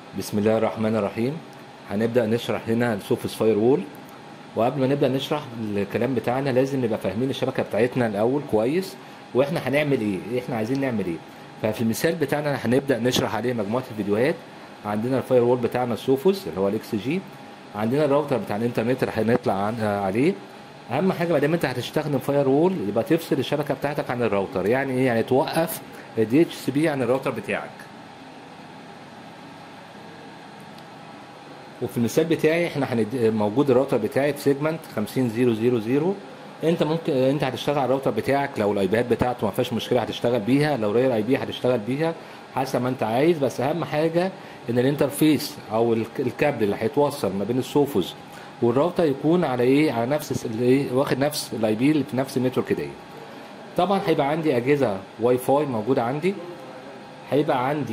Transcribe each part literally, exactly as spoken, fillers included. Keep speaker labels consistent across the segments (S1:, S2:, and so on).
S1: بسم الله الرحمن الرحيم. هنبدأ نشرح هنا السوفس فاير وول. وقبل ما نبدأ نشرح الكلام بتاعنا لازم نبقى فاهمين الشبكة بتاعتنا الأول كويس، واحنا هنعمل ايه، احنا عايزين نعمل ايه. ففي المثال بتاعنا هنبدأ نشرح عليه مجموعة الفيديوهات. عندنا الفاير وول بتاعنا السوفس اللي هو الاكس جي، عندنا الراوتر بتاع الانترنت اللي هنطلع عن- عليه. اهم حاجه ما دام انت هتستخدم فاير وول يبقى تفصل الشبكه بتاعتك عن الراوتر. يعني ايه؟ يعني توقف الدي اتش سي بي عن الراوتر بتاعك. وفي المثال بتاعي احنا هند... موجود الراوتر بتاعي في سيجمنت خمسين صفر صفر صفر. انت ممكن انت هتشتغل على الراوتر بتاعك، لو الايباد بتاعته ما فيهاش مشكله هتشتغل بيها، لو راير اي بي هتشتغل بيها حسب ما انت عايز. بس اهم حاجه ان الانترفيس او الك- الكابل اللي هيتوصل ما بين السوفوس والراوتر يكون على ايه، على نفس الس- الايه، واخد نفس الاي بي اللي في نفس النتورك دي. طبعا هيبقى عندي اجهزه واي فاي موجوده عندي، هيبقى عندي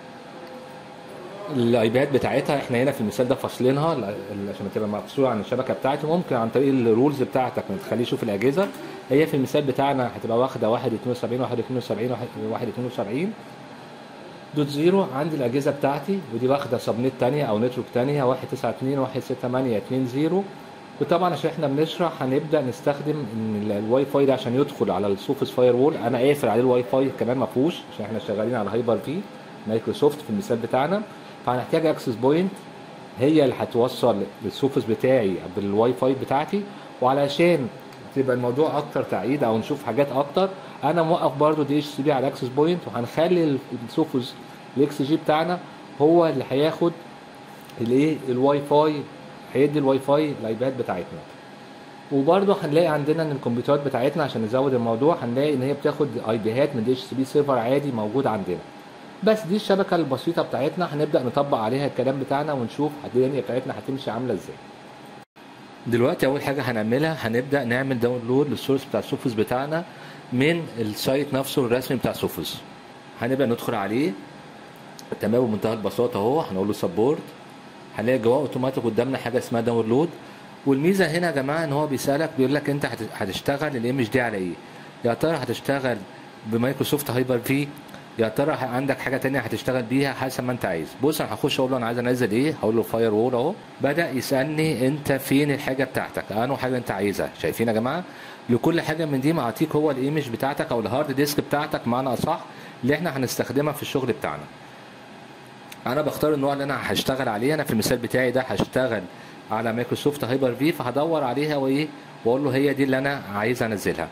S1: الايباد بتاعتها. احنا هنا في المثال ده فاصلينها ل- عشان تبقى مفصوله عن الشبكه بتاعتي. ممكن عن طريق الرولز بتاعتك ما تخليه يشوف الاجهزه. هي في المثال بتاعنا هتبقى واخده واحد اتنين وسبعين واحد اتنين وسبعين واحد اتنين وسبعين دوت زيرو. عندي الاجهزه بتاعتي ودي واخده سبنت تانية او نتورك تانية واحد تسعة اتنين واحد ستة تمانية اتنين صفر. وطبعا عشان احنا بنشرح هنبدا نستخدم ان ال- الواي فاي ده عشان يدخل على السوفس فاير وول. انا قافل عليه الواي فاي كمان ما فيهوش عشان احنا شغالين على هايبر في مايكروسوفت في المثال بتاعنا. فهنحتاج اكسس بوينت هي اللي هتوصل للسوفس بتاعي بالواي فاي بتاعتي. وعلشان تبقى الموضوع اكتر تعقيد او نشوف حاجات اكتر، انا موقف برضو دي اتش سي بي على اكسس بوينت، وهنخلي السوفس الاكس جي بتاعنا هو اللي هياخد الايه، الواي فاي، هيدي الواي فاي الايباد بتاعتنا. وبرضه هنلاقي عندنا ان الكمبيوترات بتاعتنا عشان نزود الموضوع هنلاقي ان هي بتاخد اي بيهات من دي اتش سي بي سيرفر عادي موجود عندنا. بس دي الشبكه البسيطه بتاعتنا، هنبدا نطبق عليها الكلام بتاعنا ونشوف الدنيا بتاعتنا هتمشي عامله ازاي. دلوقتي اول حاجه هنعملها هنبدا نعمل داونلود للسورس بتاع السوفس بتاعنا من السايت نفسه الرسمي بتاع سوفس. هنبدا ندخل عليه تمام بمنتهى البساطه اهو. هنقول له سبورت، هنلاقي جواه اوتوماتيك قدامنا حاجه اسمها داونلود. والميزه هنا يا جماعه ان هو بيسالك بيقول لك انت هت- هتشتغل الايمج دي على ايه. يا ترى هتشتغل بمايكروسوفت هايبر في، يا ترى ه- عندك حاجه تانية هتشتغل بيها حسب ما انت عايز. بص انا هخش اقول له انا عايز انزل ايه، هقول له فاير وول اهو. بدا يسالني انت فين الحاجه بتاعتك، انه حاجه انت عايزها. شايفين يا جماعه لكل حاجه من دي معطيك هو الايمج بتاعتك او الهارد ديسك بتاعتك معنى اصح اللي احنا هنستخدمها في الشغل بتاعنا. انا بختار النوع اللي انا هشتغل عليه. انا في المثال بتاعي ده هشتغل على مايكروسوفت هايبر في، فهدور عليها وايه واقول له هي دي اللي انا عايز انزلها.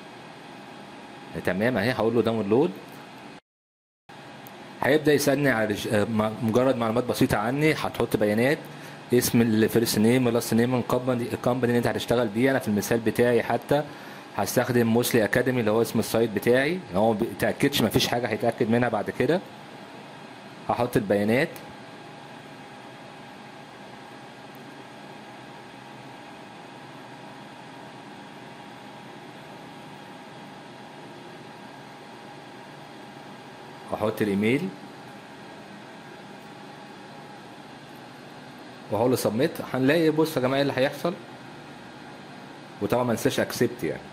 S1: تمام اهي، هقول له داونلود. هيبدا يسالني على رج... آه، م- مجرد معلومات بسيطه عني. هتحط بيانات اسم الفيرست نيم ولاست نيم الكومباني الكومباني اللي انت هتشتغل بيه. انا في المثال بتاعي حتى هستخدم موسلي اكاديمي اللي هو اسم السايت بتاعي. هو ما بيتاكدش، ما فيش حاجه هيتاكد منها بعد كده. هحط البيانات، واحط الايميل، وهقول له سبميت. هنلاقي بص يا جماعه ايه اللي هيحصل. وطبعا ما ننساش اكسبت يعني.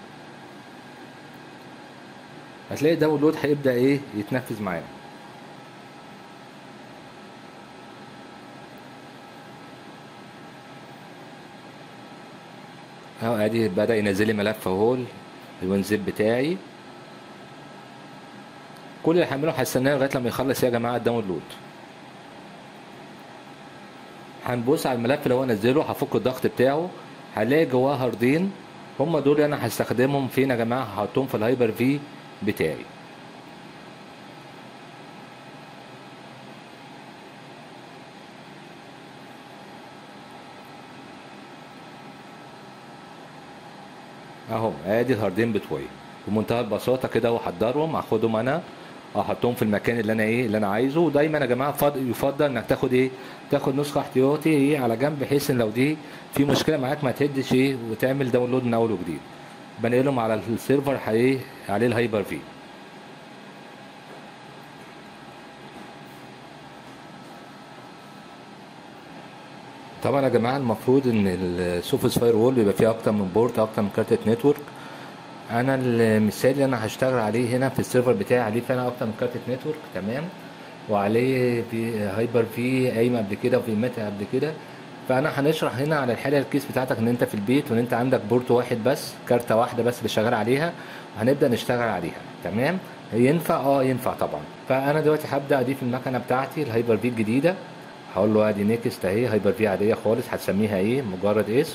S1: هتلاقي داونلود هيبدا ايه يتنفذ معانا اهو. ادي بدا ينزل لي ملف اهو الوينزيب بتاعي. كل اللي هعمله هستناه لغايه لما يخلص يا جماعه الداونلود. هنبص على الملف اللي هو نزله، هفك الضغط بتاعه. هلاقي جواه هاردين، هم دول اللي انا هستخدمهم فين يا جماعه، هحطهم في الهايبر في بتاعي. اهو ادي الهاردين بتوعي بمنتهى البساطه كده، واحضرهم اخدهم انا احطهم في المكان اللي انا ايه اللي انا عايزه. ودايما يا جماعه فض- يفضل انك تاخد ايه، تاخد نسخه احتياطي ايه على جنب، بحيث ان لو دي في مشكله معاك ما تهدش ايه وتعمل داونلود من اول وجديد. بنقلهم على السيرفر ايه عليه الهايبر في. طبعا يا جماعه المفروض ان السوفس فاير وول بيبقى فيه اكتر من بورت، اكتر من كارت نتورك. انا المثال اللي انا هشتغل عليه هنا في السيرفر بتاعي عليه فعلا اكتر من كارت نتورك. تمام. وعليه في هايبر في قايمه قبل كده وفي ميتا قبل كده. فانا هنشرح هنا على الحاله الكيس بتاعتك ان انت في البيت وان انت عندك بورت واحد بس، كارته واحده بس اللي شغال عليها، وهنبدا نشتغل عليها. تمام؟ ينفع؟ اه ينفع طبعا. فانا دلوقتي هبدا اضيف المكنه بتاعتي الهايبر في الجديده. هقول له ادي نيكست اهي، هايبر في عاديه خالص، هتسميها ايه؟ مجرد اسم.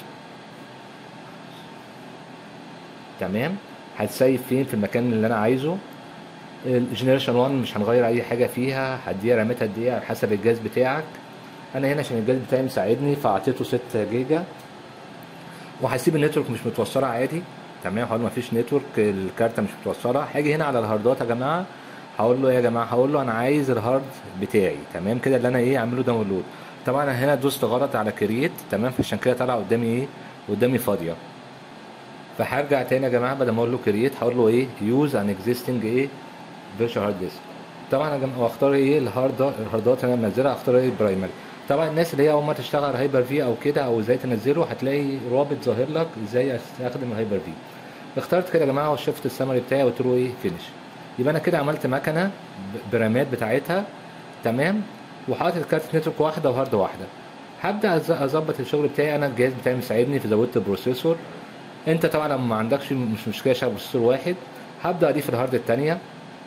S1: تمام؟ هتسيف فين؟ في المكان اللي انا عايزه. الجنريشن واحد مش هنغير اي حاجه فيها، هديها رامتها قد ايه على حسب الجهاز بتاعك. انا هنا عشان الجهاز بتاعي مساعدني فاعطيته ستة جيجا، وهسيب النتورك مش متوصله عادي. تمام؟ هقول له مفيش نتورك، الكارته مش متوصله. هاجي هنا على الهاردات يا جماعه، هقول له يا جماعه، هقول له انا عايز الهارد بتاعي. تمام كده؟ اللي انا ايه اعمله داونلود. طبعا انا هنا دوست غلط على كرييت. تمام؟ عشان كده طلع قدامي ايه؟ قدامي فاضيه. فهرجع تاني يا جماعه، بدل ما اقول له كرييت هقول له ايه؟ يوز ان اكزيستنج ايه؟ فيرتشوال هارد ديسك. طبعا يا جماعه واختار ايه؟ الهارد الهاردات اللي انا منزلها، اختار ايه؟ البرايمري. طبعا الناس اللي هي اول ما تشتغل هايبر في او كده، او ازاي تنزله، هتلاقي رابط ظاهر لك ازاي استخدم الهايبر في. اخترت كده يا جماعه وشفت السمري بتاعي وقلت له ايه؟ فينش. يبقى انا كده عملت مكنه برامات بتاعتها. تمام؟ وحاطط كارت نتورك واحده وهارد واحده. هبدا اظبط الشغل بتاعي. انا الجهاز بتاعي مساعدني في زودت البروسيسور. انت طبعا لو ما عندكش مش مشكله شغل بروسيسور واحد، هبدا اضيف الهارد الثانيه.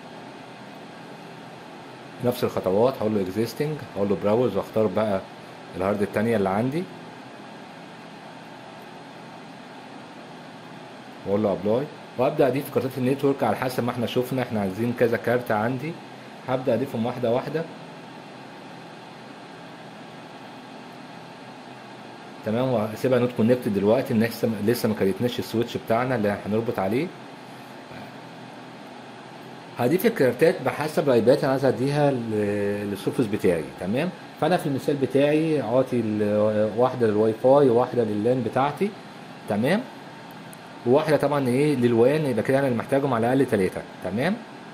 S1: نفس الخطوات، هقول له اكزيستنج، هقول له براوز، واختار بقى الهارد الثانيه اللي عندي، واقول له ابلاي، وابدا اضيف كارتات النتورك على حسب ما احنا شفنا. احنا عايزين كذا كارت عندي، هبدا اضيفهم واحده واحده. تمام؟ وهسيبها نوت كونكتد دلوقتي، ان لسه لسه ما كريتناش السويتش بتاعنا اللي هنربط عليه. هضيف الكارتات بحسب الايبات انا عايز اديها للسورفس بتاعي. تمام؟ فانا في المثال بتاعي عاطي واحده للواي فاي وواحده لللان بتاعتي. تمام؟ وواحده طبعا ايه؟ للوان. يبقى كده انا اللي محتاجهم على الاقل ثلاثه. تمام؟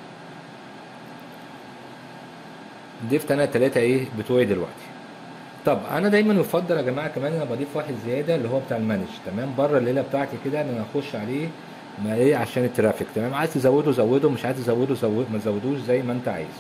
S1: ضفت انا الثلاثه ايه بتوعي دلوقتي. طب انا دايما يفضل يا جماعه كمان انا بضيف واحد زياده اللي هو بتاع المانج. تمام؟ بره الليله بتاعتي كده ان انا اخش عليه ما ايه عشان الترافيك. تمام؟ عايز تزوده زوده، مش عايز تزوده زود، ما تزودوش زي ما انت عايز.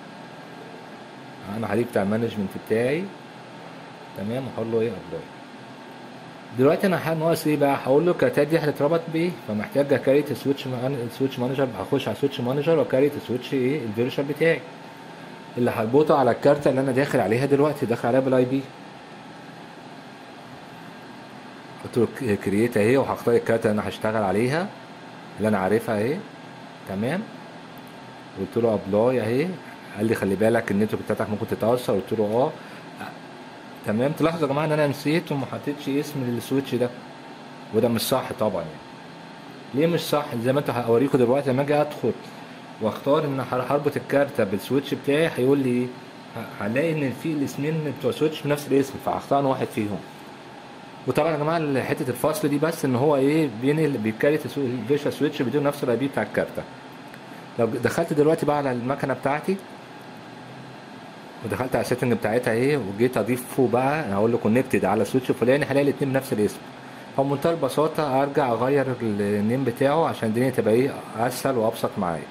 S1: انا هضيف بتاع المانجمنت بتاعي. تمام؟ هقول له ايه؟ ابلاي. دلوقتي انا ناقص ايه بقى؟ هقول له الكارتات دي هتتربط بايه؟ فمحتاج اكريت السويتش السويتش مانجر. هخش على السويتش مانجر واكريت السويتش ايه؟ الفيرشن بتاعي اللي هربطه على الكارته اللي انا داخل عليها دلوقتي، داخل عليها بالاي بي. قلت له كرييت اهي، وهختار الكارته اللي انا هشتغل عليها اللي انا عارفها اهي. تمام؟ قلت له ابلاي اهي. قال لي خلي بالك النتورك بتاعتك ممكن تتاثر. قلت له اه. تمام؟ تلاحظوا يا جماعه ان انا نسيت وما حطيتش اسم للسويتش ده، وده مش صح طبعا يعني. ليه مش صح؟ زي ما انتوا هوريكم دلوقتي لما اجي ادخل واختار ان هربط الكارته بالسويتش بتاعي، هيقول لي ايه؟ هلاقي ان في الاسمين بتوع سويتش بنفس الاسم، فهختار واحد فيهم. وطبعا يا جماعه حته الفصل دي بس ان هو ايه؟ بينقل بيكارت الفيرشوال سويتش بدون نفس الاي بي بتاع الكارته. لو دخلت دلوقتي بقى على المكنه بتاعتي ودخلت على السيتنج بتاعتها ايه، وجيت اضيفه بقى، هقول له كونكتد على السويتش الفلاني، هلاقي الاثنين بنفس الاسم. فبمنتهى البساطه ارجع اغير النيم بتاعه عشان الدنيا تبقى ايه؟ اسهل وابسط معايا.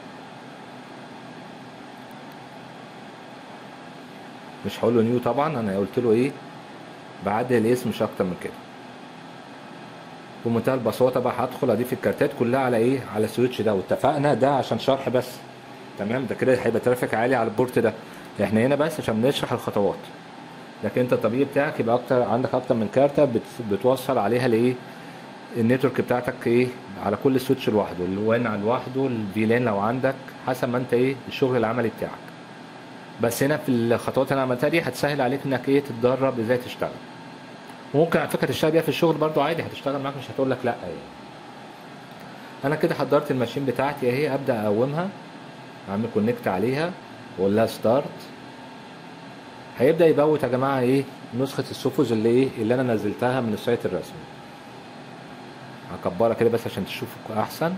S1: مش هقول له نيو طبعا، انا قلت له ايه؟ بعدل الاسم مش اكتر من كده. بمنتهى البساطه بقى هدخل اضيف الكارتات كلها على ايه؟ على السويتش ده. واتفقنا ده عشان شرح بس. تمام؟ ده كده هيبقى ترافيك عالي على البورت ده. احنا هنا بس عشان نشرح الخطوات. لكن انت الطبيعي بتاعك يبقى اكتر، عندك اكتر من كارته بت... بتوصل عليها لايه؟ النتورك بتاعتك ايه؟ على كل سويتش لوحده، الوان على لوحده، الفيلان لو عندك، حسب ما انت ايه الشغل العملي بتاعك. بس هنا في الخطوات اللي انا عملتها دي هتسهل عليك انك ايه؟ تتدرب ازاي تشتغل. وممكن على فكره تشتغل بيها في الشغل برضو عادي، هتشتغل معاك، مش هتقول لك لا يعني. انا كده حضرت الماشين بتاعتي اهي، ابدا اقومها، اعمل كونكت عليها واقول لها ستارت. هيبدا يبوت يا جماعه ايه؟ نسخه السوفوز اللي ايه؟ اللي انا نزلتها من السايت الرسمي. هكبرها كده بس عشان تشوفوا احسن.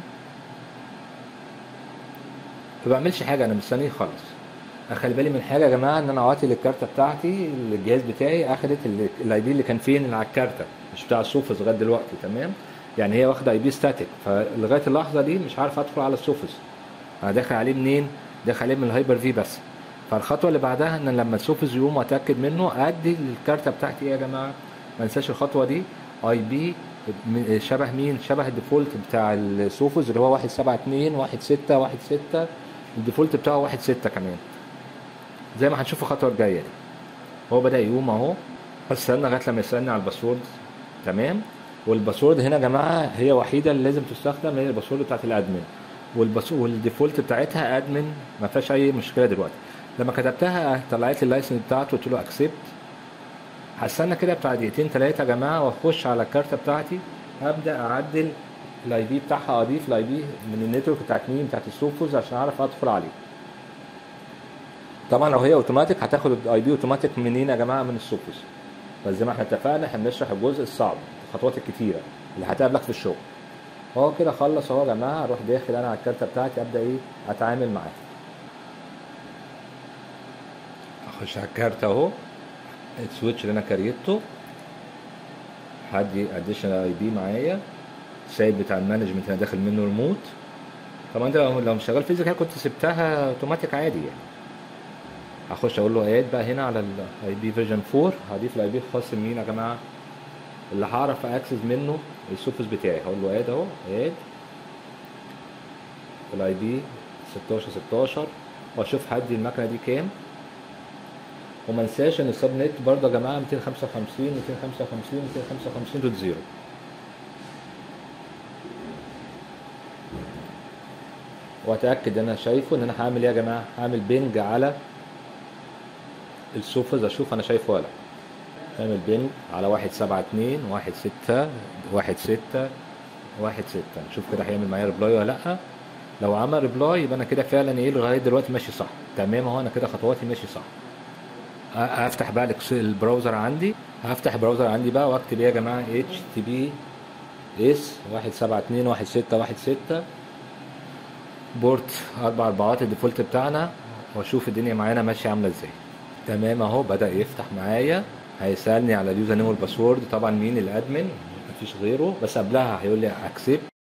S1: ما بعملش حاجه، انا مستنيه يخلص. اخلي بالي من حاجه يا جماعه، ان انا عاطي للكارته بتاعتي الجهاز بتاعي اخدت الاي بي اللي كان فين اللي على الكارته، مش بتاع السوفوز لغايه دلوقتي. تمام؟ يعني هي واخده اي بي ستاتيك، فلغايه اللحظه دي مش عارف ادخل على السوفوز. انا داخل عليه منين؟ داخل عليه من الهايبر في بس. فالخطوه اللي بعدها ان لما السوفوز يقوم واتاكد منه ادي الكارته بتاعتي ايه يا جماعه. ما انساش الخطوه دي، اي بي شبه مين؟ شبه الديفولت بتاع السوفوز اللي هو واحد سبعة اتنين واحد ستة واحد ستة، الديفولت بتاعه واحد ستة كمان، زي ما هنشوف الخطوه الجايه دي. هو بدا يقوم اهو، بس استنى لغايه لما يسالني على الباسورد. تمام. والباسورد هنا يا جماعه هي وحيده اللي لازم تستخدم، هي الباسورد بتاعت الادمن، والباسورد والديفولت بتاعتها ادمن، ما فيهاش اي مشكله دلوقتي. لما كتبتها طلعت لي اللايسنس بتاعته، قلت له اكسبت. هستنى كده بتاع دقيقتين ثلاثه يا جماعه، واخش على الكارته بتاعتي ابدا اعدل الاي بي بتاعها، اضيف الاي بي من النتورك بتاعت مين؟ بتاعت السوفوز، عشان اعرف ادخل عليه. طبعا لو هي اوتوماتيك هتاخد الاي بي اوتوماتيك منين يا جماعه؟ من السوفوز. بس زي ما احنا اتفقنا احنا بنشرح الجزء الصعب، الخطوات الكتيره اللي هتقابلك في الشغل. هو كده خلص اهو يا جماعه، اروح داخل انا على الكارته بتاعتي ابدا ايه؟ اتعامل معاها. اخش على الكارته اهو، السويتش اللي انا كريته، هدي اديشنال اي بي معايا، سايب بتاع المانجمنت انا داخل منه ريموت. طبعا انت لو لو شغال فيزيكال كنت سبتها اوتوماتيك عادي يعني. هخش اقول له اد بقى هنا على الاي بي فيرجن أربعة، هضيف الاي بي الخاص بمين يا جماعه؟ اللي هعرف اكسس منه السوفوز بتاعي. هقول له اد اهو، اد الاي بي ستاشر ستاشر، واشوف هدي المكنه دي كام. وما انساش ان السب نت برضه يا جماعه ميتين وخمسة وخمسين ميتين وخمسة وخمسين ميتين وخمسة وخمسين دوت زيرو. واتاكد ان انا شايفه، ان انا هعمل ايه يا جماعه؟ هعمل بينج على السوفوز، اشوف انا شايفه ولا لا. هعمل بينج على واحد سبعة اتنين واحد ستة واحد ستة واحد ستة، نشوف كده هيعمل معايا ريبلاي ولا لا. لو عمل ريبلاي يبقى انا كده فعلا ايه لغايه دلوقتي ماشي صح. تمام اهو، انا كده خطواتي ماشي صح. هفتح بقى البراوزر عندي، هفتح البراوزر عندي بقى واكتب ايه يا جماعه؟ اتش تي بي اس واحد سبعة اتنين واحد ستة واحد ستة، بورت اربع اربعات الديفولت بتاعنا، واشوف الدنيا معانا ماشيه عامله ازاي. تمام اهو، بدا يفتح معايا. هيسالني على اليوزر نيم والباسورد، طبعا مين؟ الادمن، مفيش غيره. بس قبلها هيقول لي اكسبت.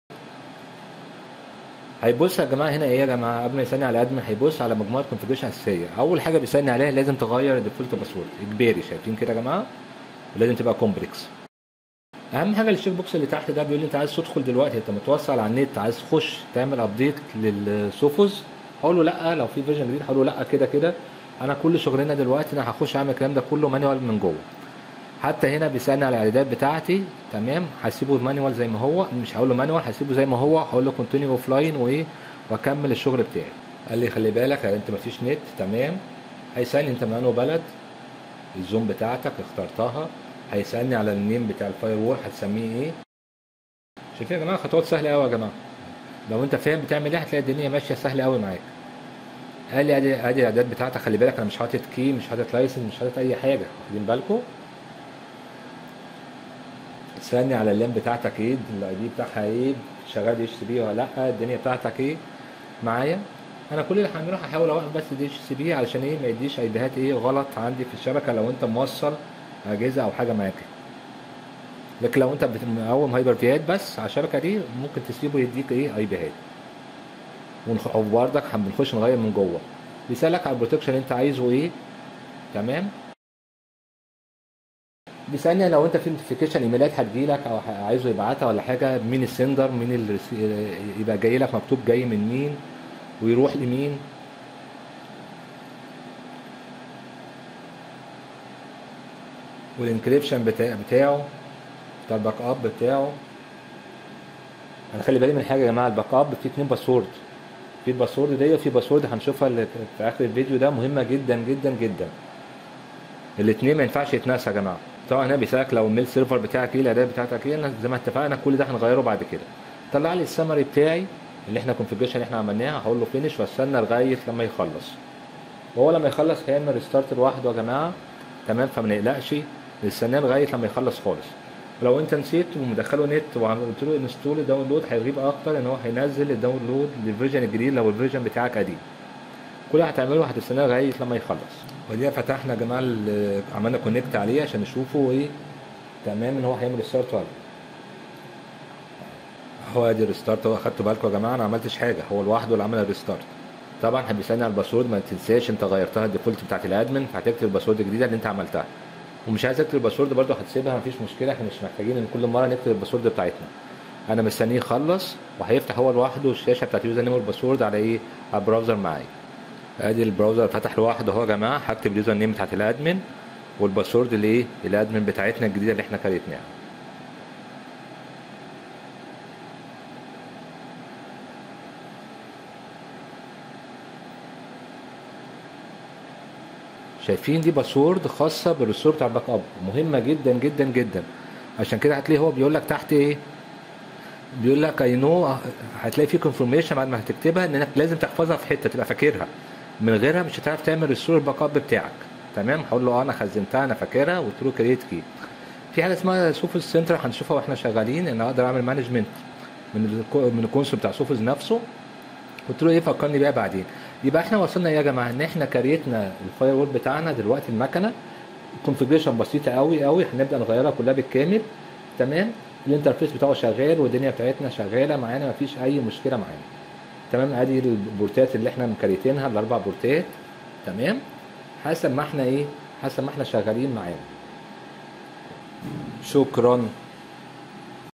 S1: هيبص يا جماعه هنا ايه يا جماعه؟ قبل ما يسالني على ادمن هيبص على مجموعه كونفيجريشن اساسيه. اول حاجه بيسالني عليها لازم تغير الديفولت باسورد اجباري، شايفين كده يا جماعه؟ ولازم تبقى كومبلكس. اهم حاجه الشيك بوكس اللي تحت ده بيقول لي انت عايز تدخل دلوقتي، انت متوصل على النت، عايز تخش تعمل ابديت للسوفوز. هقول له لا، لو في فيرجن جديد هقول له لا. كده كده انا كل شغلنا دلوقتي انا هخش اعمل الكلام ده كله مانيوال من جوه. حتى هنا بيسالني على الاعدادات بتاعتي، تمام، هسيبه مانيوال زي ما هو، مش هقول له مانيوال، هسيبه زي ما هو. هقول له كونتينيو اوف لاين وايه، واكمل الشغل بتاعي. قال لي خلي بالك انت مفيش نت، تمام. هيسالني انت من انهي بلد، الزوم بتاعتك اخترتها. هيسالني على النيم بتاع الفاير وول، هتسميه ايه. شايفين يا جماعه؟ خطوات سهله قوي يا جماعه، لو انت فاهم بتعمل ايه هتلاقي الدنيا ماشيه سهله قوي معاك. قال لي ادي ادي الاعداد بتاعتك، خلي بالك انا مش حاطط كي، مش حاطط لايسنس، مش حاطط اي حاجه، واخدين بالكم؟ سالني على اللام بتاعتك ايه، الاي دي بتاعها ايه، شغال اتش سي بي ولا لا، الدنيا بتاعتك ايه معايا. انا كل اللي هعمله هحاول اوقف بس دي اتش سي بي علشان ايه ما يديش اي بيهات ايه غلط عندي في الشبكه لو انت موصل اجهزه او حاجه معاك. لكن لو انت بتقوم هايبر فيات بس على الشبكه دي ممكن تسيبه يديك ايه اي بيهات. وبرضك بنخش نغير من جوه. بيسالك على البروتكشن اللي انت عايزه ايه، تمام. بيسالني لو انت في نوتيفيكيشن ايميلات هتجيلك او عايزه يبعتها ولا حاجه، مين السندر، مين اللي يبقى جاي لك مكتوب جاي من مين ويروح لمين. والانكريبشن بتاع بتاعه بتاع الباك اب بتاعه. انا خلي بالي من حاجه يا جماعه، الباك اب فيه اتنين باسورد، في الباسورد دي وفي باسورد هنشوفها في اخر الفيديو ده، مهمه جدا جدا جدا. الاثنين ما ينفعش يتنسى يا جماعه. طبعا هنا بيسالك لو الميل سيرفر بتاعك ايه، الاعداد بتاعتك ايه، زي ما اتفقنا كل ده هنغيره بعد كده. طلع لي السمري بتاعي اللي احنا كونفيجريشن اللي احنا عملناها، هقول له فينش واستنى لغايه لما يخلص. وهو لما يخلص هيعمل ريستارت لوحده يا جماعه، تمام. فما نقلقش، نستناه لغايه لما يخلص خالص. ولو انت نسيت ومدخله نت وقلت له انستول الداونلود، هيغيب اكتر ان هو هينزل الداونلود للفيرجن الجديد لو الفيرجن بتاعك قديم. كل اللي هتعمله هتستناه لغايه لما يخلص. ودي فتحنا يا جماعه، عملنا كونكت عليه عشان نشوفه ايه، تمام، ان هو هيعمل ريستارت ولا هو ادي الريستارت. هو خدتوا بالكم يا جماعه انا ما عملتش حاجه، هو لوحده اللي عمل الريستارت. طبعا هبيسالني على الباسورد، ما تنساش انت غيرتها الديفولت بتاعت الادمن، فهتكتب الباسورد الجديده اللي انت عملتها. ومش عايز اكتب الباسورد برده هتسيبها مفيش مشكله، احنا مش محتاجين ان كل مره نكتب الباسورد بتاعتنا. انا مستنيه يخلص وهيفتح هو لوحده الشاشه بتاعت اليوزر نيم والباسورد على ايه، على البراوزر معايا. ادي البراوزر فتح لوحده اهو يا جماعه. هكتب اليوزر نيم بتاعت الادمن والباسورد اللي ايه، الادمن بتاعتنا الجديده اللي احنا كريتناها. شايفين دي باسورد خاصه بالريستور بتاع الباك اب، مهمه جدا جدا جدا. عشان كده هتلاقي هو بيقول لك تحت ايه، بيقول لك اي نو، هتلاقي في كونفرميشن بعد ما هتكتبها انك لازم تحفظها في حته تبقى فاكرها، من غيرها مش هتعرف تعمل ريستور الباك اب بتاعك. تمام، هقول له اه انا خزنتها انا فاكرها وقلت له كريت كي. في حاجه اسمها سوفوز سنتر هنشوفها واحنا شغالين، ان اقدر اعمل مانجمنت من الكو- من الكونسول بتاع سوفوز نفسه. قلت له ايه فكرني بيها بعدين. يبقى احنا وصلنا ايه يا جماعه، ان احنا كريتنا الفاير وول بتاعنا دلوقتي المكنه كونفيجريشن بسيطه قوي قوي، هنبدا نغيرها كلها بالكامل. تمام، الانترفيس بتاعه شغال والدنيا بتاعتنا شغاله معانا، مفيش اي مشكله معانا. تمام، ادي البورتات اللي احنا مكريتينها الاربع بورتات. تمام، حسب ما احنا ايه، حسب ما احنا شغالين معانا. شكرا.